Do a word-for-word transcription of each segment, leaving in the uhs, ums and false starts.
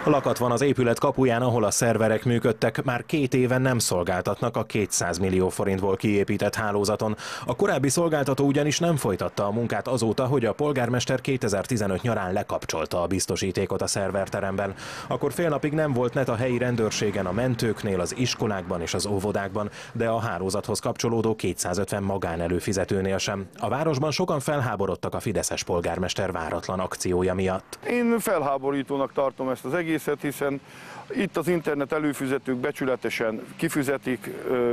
Lakat van az épület kapuján, ahol a szerverek működtek, már két éven nem szolgáltatnak a kétszáz millió forintból kiépített hálózaton. A korábbi szolgáltató ugyanis nem folytatta a munkát azóta, hogy a polgármester kétezer-tizenöt nyarán lekapcsolta a biztosítékot a szerverteremben. Akkor fél napig nem volt net a helyi rendőrségen, a mentőknél, az iskolákban és az óvodákban, de a hálózathoz kapcsolódó kétszázötven magánelőfizetőnél sem. A városban sokan felháborodtak a fideszes polgármester váratlan akciója miatt. Én felháborítónak tartom ezt az egészet, hiszen itt az internet előfizetők becsületesen kifizetik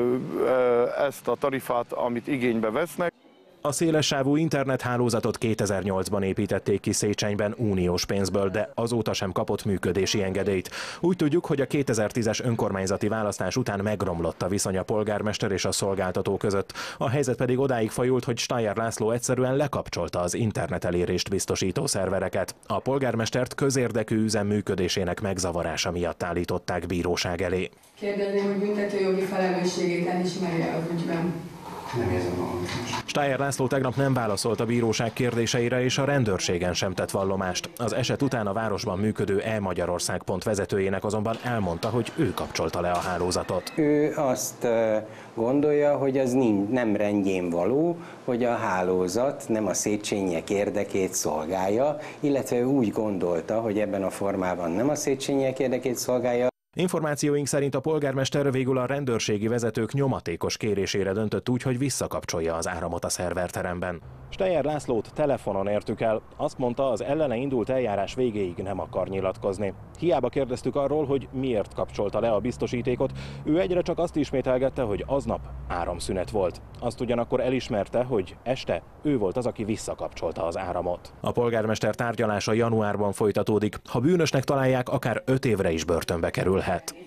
ezt a tarifát, amit igénybe vesznek. A szélessávú internethálózatot kétezer-nyolcban építették ki Széchenyben uniós pénzből, de azóta sem kapott működési engedélyt. Úgy tudjuk, hogy a kétezer-tízes önkormányzati választás után megromlott a viszony a polgármester és a szolgáltató között. A helyzet pedig odáig fajult, hogy Steyer László egyszerűen lekapcsolta az internet elérést biztosító szervereket. A polgármestert közérdekű üzem működésének megzavarása miatt állították bíróság elé. Kérdezném, hogy büntetőjogi felelősségét elismerje az ügyben. Nem érzem magam. Steyer László tegnap nem válaszolt a bíróság kérdéseire, és a rendőrségen sem tett vallomást. Az eset után a városban működő e-magyarország pont vezetőjének azonban elmondta, hogy ő kapcsolta le a hálózatot. Ő azt gondolja, hogy az nem rendjén való, hogy a hálózat nem a széchenyiek érdekét szolgálja, illetve ő úgy gondolta, hogy ebben a formában nem a széchenyiek érdekét szolgálja. Információink szerint a polgármester végül a rendőrségi vezetők nyomatékos kérésére döntött úgy, hogy visszakapcsolja az áramot a szerverteremben. Steyer Lászlót telefonon értük el. Azt mondta, az ellene indult eljárás végéig nem akar nyilatkozni. Hiába kérdeztük arról, hogy miért kapcsolta le a biztosítékot, ő egyre csak azt ismételgette, hogy aznap áramszünet volt. Azt ugyanakkor elismerte, hogy este ő volt az, aki visszakapcsolta az áramot. A polgármester tárgyalása januárban folytatódik. Ha bűnösnek találják, akár öt évre is börtönbe kerülhet.